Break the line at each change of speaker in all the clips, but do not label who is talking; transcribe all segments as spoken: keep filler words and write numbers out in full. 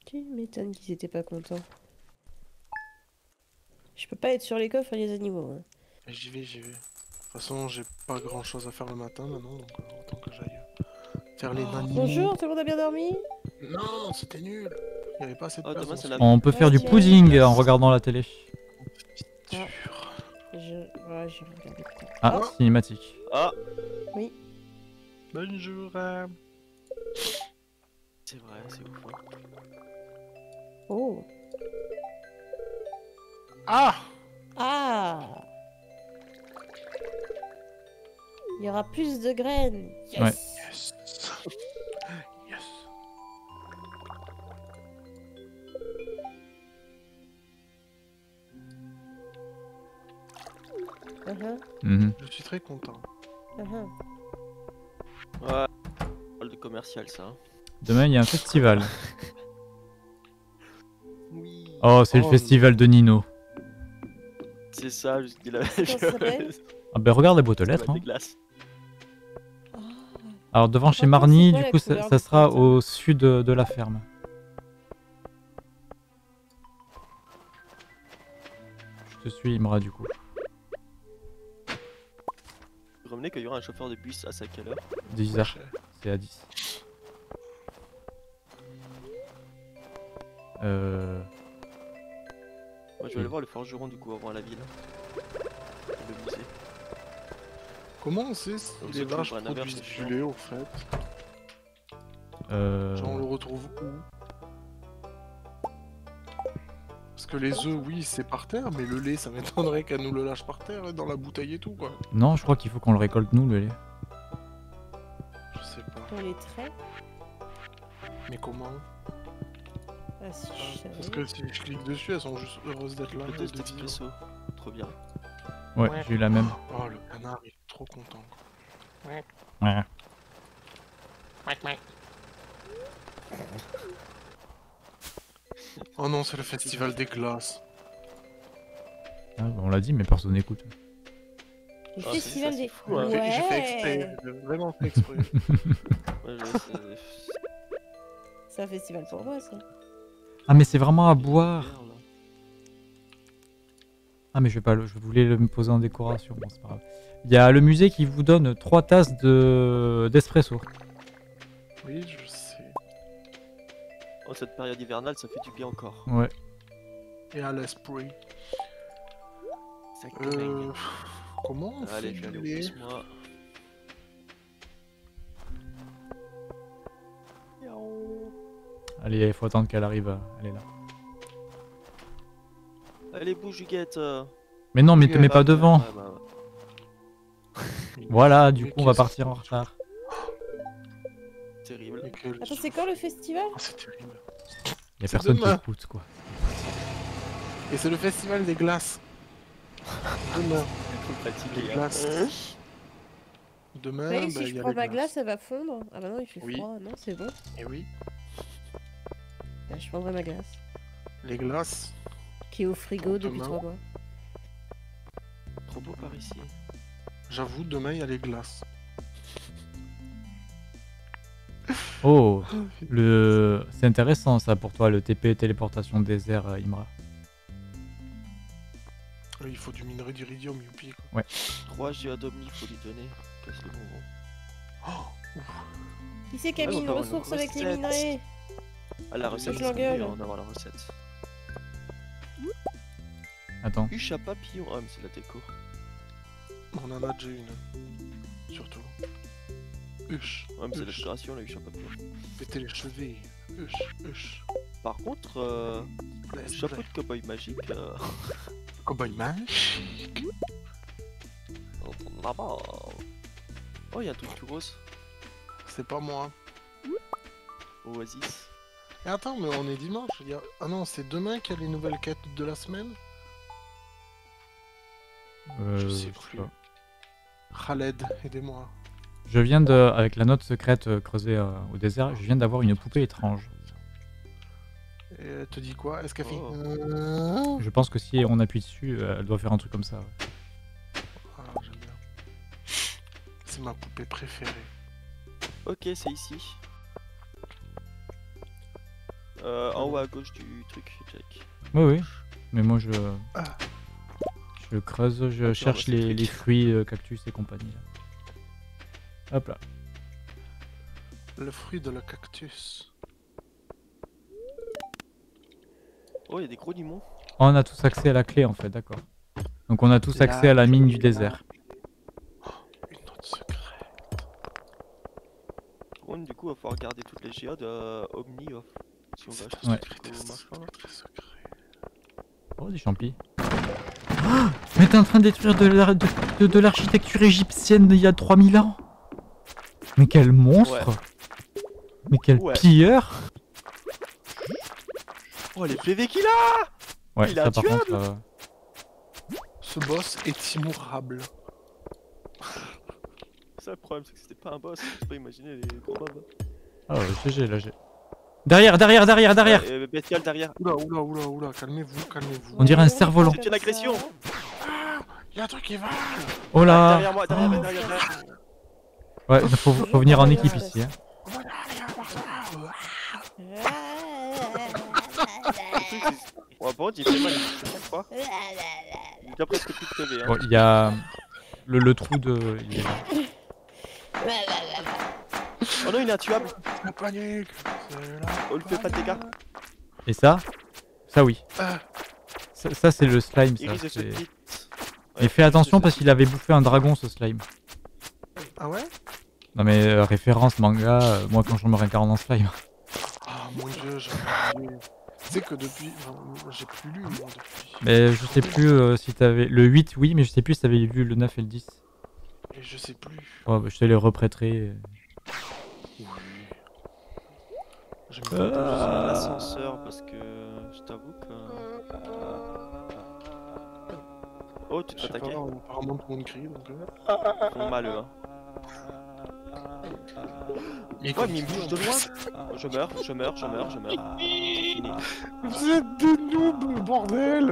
Tu m'étonnes qu'ils étaient pas contents. Je peux pas être sur les coffres et les animaux. Hein.
J'y vais, j'y vais. De toute façon, j'ai pas grand chose à faire le matin maintenant, donc euh, autant que j'aille faire les
Oh,
animaux.
bonjour, tout le monde a bien dormi?
Non, c'était nul. Il y avait pas assez de
Oh,
place.
demain,
dans
c'est
ce
la-
truc.
On peut faire du
Ok.
pudding en regardant la télé.
Ah.
Dur.
Je... Ouais, je vais regarder peut-être.
Ah,
Ah,
cinématique.
Ah,
oui.
Bonjour. euh.
c'est vrai, c'est ouf. Hein.
Oh.
Ah
Ah. Il y aura plus de graines. Yes.
Ouais.
Yes. Yes.
Uh-huh,
Mhm.
Je suis très content.
uh-huh.
Ouais, parle de commercial, ça. hein.
Demain, il y a un festival.
Oui.
Oh, c'est
Oh,
le festival de Nino.
C'est ça, je dis la même
Comment ça s'appelle?
chose.
Ah ben regarde les boîtes aux
Festival
lettres. Hein.
des glaces.
Ah.
Alors devant chez
Par contre,
Marny,
c'est quoi
du
la
coup, ça,
couleur
ça
du
sera
printemps
au sud de, de la ferme. Je te suis, Imra, du coup.
Vous revenez qu'il y aura un chauffeur de bus à quelle heure?
dix heures, c'est à dix. Euh...
Moi, je vais aller voir le forgeron du coup avant la ville. Le musée.
Comment on sait si
Donc,
les
c'est tout,
vaches
un averse,
produisent
c'est
du
chiant.
lait au fait?
Euh...
Genre on le retrouve où? Parce que les œufs, oui, c'est par terre, mais le lait, ça m'étonnerait qu'elle nous le lâche par terre, dans la bouteille et tout, quoi.
Non, je crois qu'il faut qu'on le récolte nous, le lait.
Je sais pas.
Dans les traits.
Mais comment?
Ah si, je savais.
Parce que si je clique dessus, elles sont juste heureuses d'être là.
Le
et
test
de vivre.
expresso. Trop bien.
Ouais,
Ouais.
j'ai eu la même.
Oh, le canard, il est trop content. quoi.
Ouais.
Oh non, c'est le festival des glaces.
Ah, on l'a dit, mais personne n'écoute.
Le
Ah,
festival
c'est- ça,
des...
c'est fou, hein.
Ouais.
J'ai fait exprès, j'ai vraiment fait exprès.
Ouais, je- c'est-
C'est un festival pour moi, ça.
Ah, mais c'est vraiment à boire.
Merde.
Ah, mais je vais pas le... je voulais le me poser en décoration. Bon, c'est pas grave. Il y a le musée qui vous donne trois tasses de d'espresso.
Oui, je sais.
Oh, cette période hivernale, ça fait du bien encore.
Ouais.
Et à l'esprit.
Exactement.
Euh... Comment on
Allez,
fait
je vais aller
du
au
lait?
plus moi.
Allez, il faut attendre qu'elle arrive. Elle est là.
Allez, bouge, Huguette. euh.
Mais non, mais te
Oui,
mets pas
Ouais,
devant.
ouais, bah, ouais.
Voilà, du
Mais
coup, on va
qu'est-ce
partir
que-
en retard.
Terrible.
Et quel
Attends, c'est quand le festival?
Oh, c'est terrible.
Il y a
C'est
personne qui
demain.
écoute, quoi.
Et c'est le festival des glaces. Demain.
Trop fatigué.
Les
hein.
glaces. Demain,
Ouais,
bah,
si
il
je
y a
prends
les
ma
glaces.
glace, elle va fondre. Ah bah non, il fait
Oui.
froid. Non, c'est bon.
Et oui,
Bah, je prendrai ma glace.
les glaces.
Qui est au frigo depuis
Demain.
trois mois.
Trop beau par ici.
J'avoue, demain, il y a les glaces.
Oh, le... c'est intéressant ça pour toi, le T P téléportation désert, euh, Imra.
Euh, Il faut du minerai d'iridium, youpi. Quoi.
trois géodomni, faut lui donner. Casse le bonbon.
Oh, ouf.
Qui c'est qui a
Ah,
mis
on
une
va avoir
ressource
une
avec les
recette.
minerais?
Ah, la recette,
je
c'est
l'engueule.
mieux hein, d'avoir la recette.
Attends.
Huche à papillon. Ah, mais c'est la déco.
On en a déjà une. Surtout. Huche.
Ouais, mais c'est la
Huche.
décoration, la huche à papillon.
Péter les chevilles. Huche, huche.
Par contre, euh, le
Bless,
chapeau
bless.
de cowboy magique. Euh...
Cowboy magique.
Là-bas. Oh, il y a un truc tout rose.
C'est pas moi.
Oasis.
Et attends, mais on est dimanche. Il y a... Ah non, c'est demain qu'il y a les nouvelles quêtes de la semaine.
Euh,
Je
je
sais
sais
plus.
pas.
Khaled, aidez-moi.
Je viens de, avec la note secrète euh, creusée euh, au désert, je viens d'avoir une poupée étrange.
Et elle te dit quoi? Est-ce qu'elle fait...
Oh.
Euh,
Je pense que si on appuie dessus, euh, elle doit faire un truc comme ça. ouais.
Ah, j'aime bien. C'est ma poupée préférée.
Ok, c'est ici. Euh, en haut à gauche du truc, Jack.
Oui, oui. Mais moi, je,
Ah.
je creuse, je
Ah,
cherche
bah, c'est le
les,
truc.
les fruits, euh, cactus et compagnie. Là. Hop là.
Le fruit de le cactus.
Oh, il y a des gros limons.
Oh, on a tous accès à la clé en fait, d'accord. Donc on a tous accès
La
à la mine du
clé,
désert.
Une note secrète.
Bon, du coup, il va falloir garder toutes les géodes euh, Omni. euh, si on veut acheter
Ouais.
ce machin là.
Très secret.
Oh, des champis. Ah, mais t'es en train de détruire de l'ar- de, de- de l'architecture égyptienne d'il y a trois mille ans. Mais quel monstre. Mais quel
Ouais.
pilleur.
Oh, les P V qu'il a.
Ouais,
Il est
ça par
intuable.
contre... euh,
Ce boss est immourable.
Ça, le problème, c'est que c'était pas un boss. Je peux pas imaginer les gros mobs.
Ah ouais, G G, là j'ai... Derrière, derrière, derrière, derrière.
Euh, bestial derrière.
Oula, oula, oula, oula, calmez-vous, calmez-vous.
On dirait un cerf-volant.
C'est une agression.
Il y a un truc qui va.
Oh
Ah,
là.
derrière moi, derrière,
Oh.
derrière, derrière.
Ouais, faut, faut venir en équipe ici. Hein.
Voilà, allez, à voir ça.
Ouais, par contre, il fait mal. Je sais pas quoi. Il a déjà presque plus de P V. Hein.
Bon, il y a le, le trou de... il est là.
Oh non, il est intuable.
La panique. C'est là.
On lui fait pas de dégâts.
Et ça Ça oui.
Ah,
Ça, ça, c'est le slime,
Il
ça.
risque de se
c'est-
vite.
Mais fais attention parce qu'il avait bouffé un dragon, ce slime.
ah ouais.
Non mais euh, référence manga, euh, moi quand je me réincarne en slime.
Ah mon dieu, j'ai oublié. Tu sais que depuis... enfin, j'ai plus lu, moi, depuis.
Mais je sais plus euh, si t'avais... Le huit, oui, mais je sais plus si t'avais lu le neuf et le dix.
Et je sais plus.
Ouais, bah, je te les reprêterai.
Oui. J'aime
Je
bien.
suis
Euh,
en ascenseur parce que je t'avoue que. Oh, tu te
Je
fais
sais pas,
attaquer.
apparemment tout le monde crie, donc... euh.
Ils font mal eux. Hein.
Mais
Ouais, mais il me touche de loin. Je meurs, je meurs, je meurs, je meurs. C'est fini.
Vous êtes des noobs, bordel.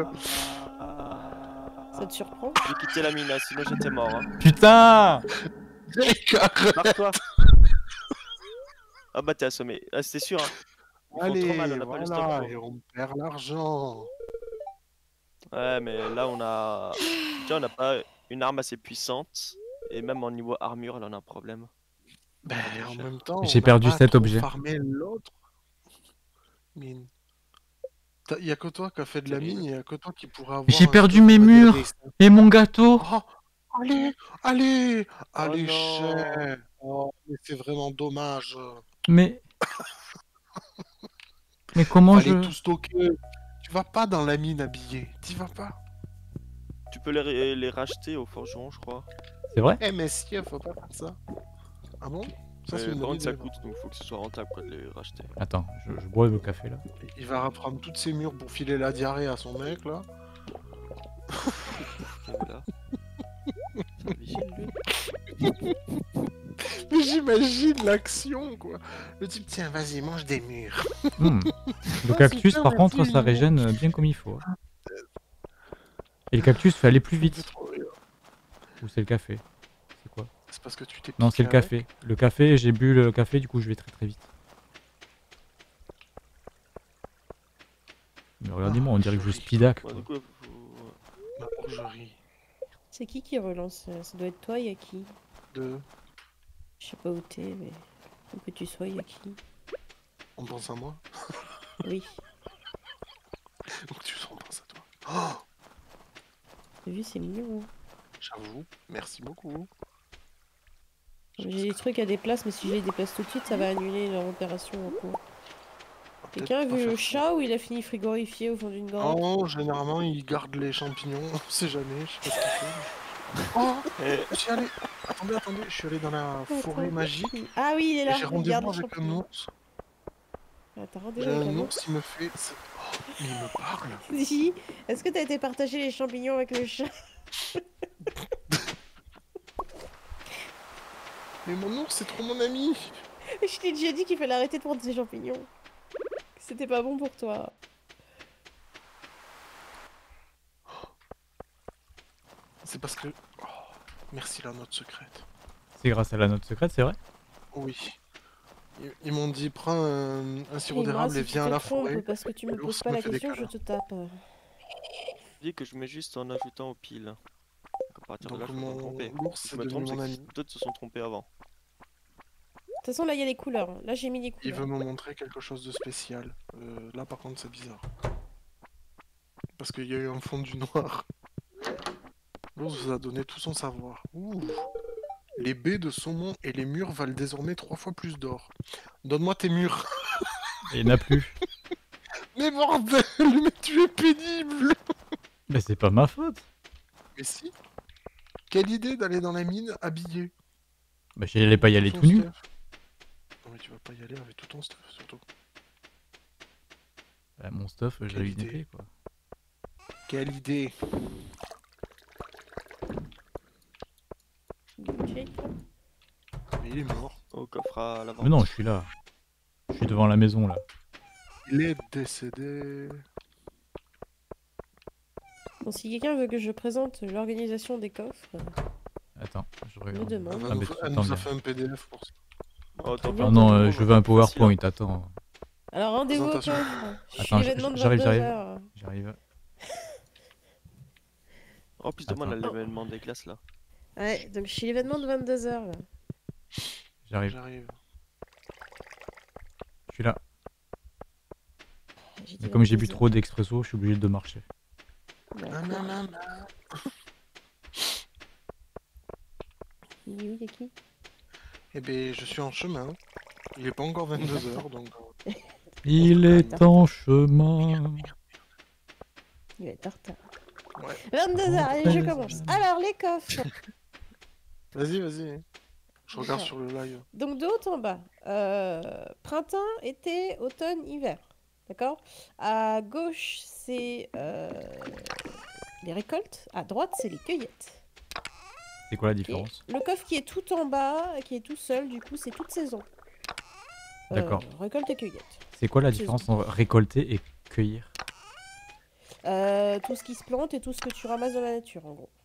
Ça te surprend?
J'ai quitté la mine, hein, sinon j'étais mort. Hein.
Putain.
Marre-toi. Ah bah t'es assommé. Ah, c'était sûr. Hein. Ils font
Allez,
trop mal, on a pas le stock
voilà,
pour.
et on perd l'argent.
Ouais, mais là on a. Déjà, on n'a pas une arme assez puissante. Et même en niveau armure, là on a un problème.
Ben, en
cher.
même temps,
J'ai
on a
perdu
pas
cet
trop
objet.
farmé l'autre mine. T'as- Y a que toi qui a fait de la
Terrible.
mine, y a que toi qui pourrait avoir.
J'ai
un
perdu
stock,
mes
on va dire,
murs.
des-
Et mon gâteau.
Oh, allez, allez, allez,
non.
cher. Oh, mais c'est vraiment dommage.
Mais... Mais comment
Fallait
je...
tout stocker. Tu vas pas dans la mine habillé. T'y vas pas.
Tu peux les, les racheter au forgeron, je crois.
C'est vrai?
Eh, messieurs, faut pas faire ça. Ah bon? Ça, c'est
Mais
une
par
bonne
contre, ça
idée.
coûte, donc faut que ce soit rentable quoi, de les racheter.
Attends, je, je bois le café là.
Il va reprendre toutes ses murs pour filer la diarrhée à son mec, là.
Voilà. C'est un vigile, lui.
Mais j'imagine l'action, quoi. Le type, tiens, vas-y, mange des murs.
Hmm. Le
Ah,
cactus,
super,
par contre,
merci.
ça régène euh, bien comme il faut. hein. Et le cactus fait aller plus vite.
Trop bien.
Ou c'est le café? C'est quoi?
C'est parce que tu t'es
Non,
piqué
c'est le
avec.
café. Le café, j'ai bu le café, du coup je vais très très vite. Mais regardez-moi, on dirait que je speedac
Ouais,
quoi.
du coup, faut...
Ma bourgerie.
C'est qui qui relance? euh, Ça doit être toi, y'a qui?
De...
Je sais pas où t'es, mais où que tu sois, y'a qui?
On pense à moi.
Oui.
Donc tu on pense à toi. Oh,
T'as vu, c'est mignon. Hein.
j'avoue. Merci beaucoup.
J'ai des trucs à déplacer, mais si je les déplace tout de suite, ça va annuler leur opération en cours. Quelqu'un a vu le chat ou il a fini frigorifié au fond d'une grotte?
Oh, généralement, il garde les champignons. On sait jamais, je sais pas ce qu'il fait. Oh,
Eh,
je suis allé... Attendez, attendez, je suis allé dans la forêt
Attends.
magique.
Ah oui, il est
Et
là.
j'ai
il garde
rendez-vous
les
avec un
champignons.
ours.
Ah, t'as rendez-vous
J'ai
avec
un
un
ours, il me fait... c'est- Oh, mais il me parle.
Si. Est-ce que t'as été partager les champignons avec le chat?
Mais mon ours, c'est trop mon ami.
Je t'ai déjà dit qu'il fallait arrêter de prendre ces champignons. Que c'était pas bon pour toi.
C'est parce que... Oh, merci la note secrète.
C'est grâce à la note secrète, c'est vrai?
Oui. Ils, ils m'ont dit prends un, un sirop
Et moi,
d'érable
si
et
tu
viens à
te
la
trompes
forêt.
parce que tu me
l'ours
poses pas
me
la
fait des
question, je
câlins.
te tape.
Je dis que je mets juste en ajoutant aux piles. Donc à partir de là,
Donc
je peux pas me
mon
tromper.
l'ours
Si je
c'est
me
devenu
trompe, c'est
mon
que
ami.
d'autres se sont trompés avant.
De toute façon, là, il y a les couleurs. Là, j'ai mis les
Il
couleurs.
veut me montrer quelque chose de spécial. Euh, là par contre c'est bizarre. Parce qu'il y a eu un fond du noir. L'ours vous a donné tout son savoir. Ouh. Les baies de saumon et les murs valent désormais trois fois plus d'or. Donne-moi tes murs.
Il n'y en a plus.
Mais bordel, mais tu es pénible.
Mais c'est pas ma faute.
Mais si. Quelle idée d'aller dans la mine habillé.
Bah j'allais pas y aller
ton
tout nu.
stuff. Non mais tu vas pas y aller avec tout ton stuff surtout.
Bah, mon stuff, j'ai eu une
idée.
épée quoi.
Quelle idée.
Jake, là.
Mais il est mort.
Au coffre à l'avant.
Mais non, je suis là. Je suis devant la maison là.
Il est décédé.
Bon, si quelqu'un veut que je présente l'organisation des coffres, euh,
Attends, je
me
regarde.
demande.
Elle, va
Ah,
nous,
mais
fa-
tu
elle
t'en
nous a
viens.
fait un P D F pour ça.
Oh, t'en
Ah
fais
Ah
un
non,
peu
euh,
trop,
je veux
bah,
un
facile, hein.
PowerPoint, attends.
Alors rendez-vous au
Présentation.
coffre. Je suis
Attends,
l'événement de
j'arrive, j'arrive.
vingt-deux heures.
J'arrive.
En plus de moi, on a
Attends.
l'événement des glaces là.
Ouais, donc je suis l'événement de vingt-deux heures là.
J'arrive.
J'arrive.
Je suis là.
J'ai dit
Mais comme j'ai bu
vingt-deux
trop d'expresso, je suis obligé de marcher.
heures.
Ah,
D'accord.
non, non, non.
Il est où, Yaki?
Eh ben, je suis en chemin. Il est pas encore vingt-deux heures, donc... euh,
Il est en chemin.
Il va être en retard.
Ouais.
vingt-deux heures, allez, je commence. Alors, les coffres.
Vas-y, vas-y. Je regarde
D'accord.
sur le live.
Donc, de haut en bas. Euh, printemps, été, automne, hiver. D'accord? À gauche, c'est euh, les récoltes. À droite, c'est les cueillettes.
C'est quoi la
Ok.
différence?
Le coffre qui est tout en bas, qui est tout seul, du coup, c'est toute saison. Euh,
D'accord.
récolte et cueillette.
C'est quoi la
C'est-
différence entre récolter et cueillir?
Euh, tout ce qui se plante et tout ce que tu ramasses dans la nature, en gros.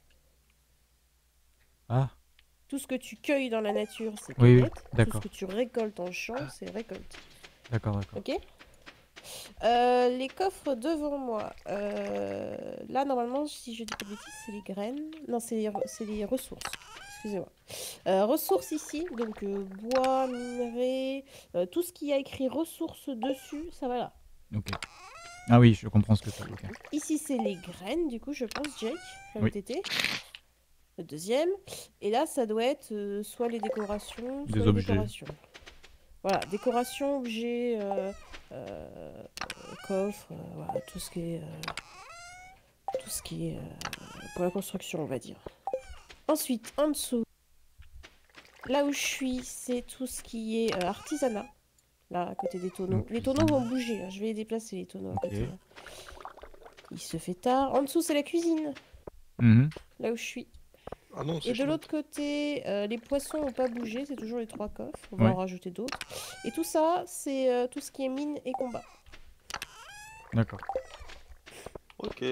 Ah,
Tout ce que tu cueilles dans la nature, c'est
Oui, oui,
cueillette. Tout
d'accord.
ce que tu récoltes en champ, c'est récolte.
d'accord, d'accord.
Ok. Euh, les coffres devant moi. Euh, là, normalement, si je dis pas de bêtises, c'est les graines. Non, c'est les, re- c'est les ressources. Excusez-moi. Euh, ressources ici, donc euh, bois, minerais, euh, tout ce qui a écrit ressources dessus, ça va là.
Ok. Ah oui, je comprends ce que c'est. Ok.
Ici, c'est les graines, du coup, je pense, Jake,
Oui.
M T T. Le deuxième. Et là, ça doit être euh, soit les décorations,
Des
soit les
objets.
décorations. Voilà, décoration, objets, euh, euh, euh, coffre, euh, voilà, tout ce qui est, euh, tout ce qui est euh, pour la construction, on va dire. Ensuite, en dessous, là où je suis, c'est tout ce qui est euh, artisanat. Là, à côté des tonneaux.
Donc,
Les tonneaux vont bouger, hein, je vais les déplacer, les tonneaux à
Ok.
côté. hein. Il se fait tard. En dessous, c'est la cuisine,
Mhm.
là où je suis.
Ah non, c'est
Et de
chouette.
l'autre côté, euh, les poissons n'ont pas bougé, c'est toujours les trois coffres. On va
Ouais.
en rajouter d'autres. Et tout ça, c'est euh, tout ce qui est mine et combat.
D'accord.
Ok.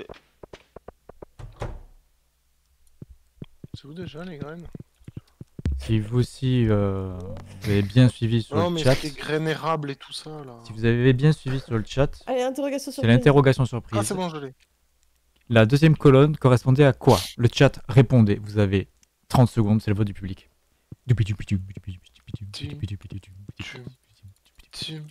C'est où déjà les graines?
Si vous aussi, euh, vous avez bien suivi sur
Non,
le
mais
chat,
c'est les graines érables et tout ça là.
si vous avez bien suivi sur le chat,
Allez, interrogation sur
c'est l'interrogation
Ah,
surprise.
c'est bon, je l'ai.
La deuxième colonne correspondait à quoi? Le chat répondait. Vous avez trente secondes, c'est le vote du public.
Tim, tim,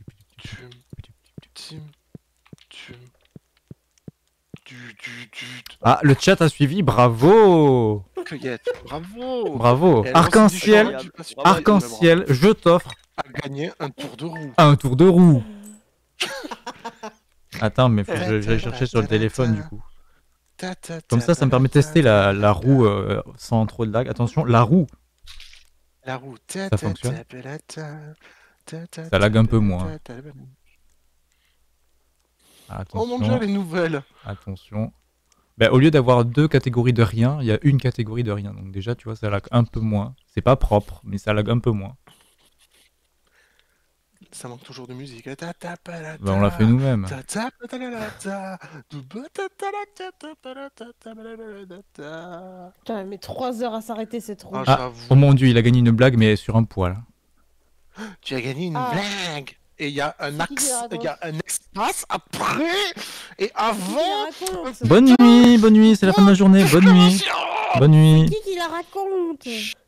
tim, tim. Du, du, du.
Ah, le chat a suivi, bravo!
Cueillette, bravo.
Bravo!
Et alors,
Arc-en-ciel,
c'est du chanvre, je suis pas sûr.
Bravo,
arc-en-ciel, je t'offre
A gagné un tour de roue.
un tour de roue. Attends, mais faut que je- j'aille chercher sur le téléphone du coup.
Ta, ta,
Comme
ta,
ça, ça me
ta,
permet de
ta,
tester
ta,
la,
ta,
la
ta.
roue euh, sans trop de lag. Attention, la roue,
La roue.
Ça fonctionne.
Ça
Ça lag un peu moins.
Oh mon dieu,
attention,
les nouvelles.
attention. Ben, au lieu d'avoir deux catégories de rien, il y a une catégorie de rien. Donc déjà, tu vois, ça lag un peu moins. C'est pas propre, mais ça lag un peu moins.
Ça manque toujours de musique. Ta, ta, pa, la,
Ben, on l'a fait nous-mêmes.
ta, ta, pa, ta, la, la, ta. Du, ba, ta, ta, la, ta, ta, pa, la, ta, ta, ba, la, la, la, la, ta.
Putain, elle met trois heures à s'arrêter cette roue.
Ah,
Ah,
j'avoue.
Oh mon dieu, il a gagné une blague, mais sur un poil.
Tu as gagné une
Ah.
blague. Et il y a un
C'est qui qui la
axe, il y a
raconte
un espace après et
Qui
avant.
qui la raconte
Bonne nuit, bonne nuit, c'est la fin de la journée, bonne nuit. Bonne nuit.
Qui qui la raconte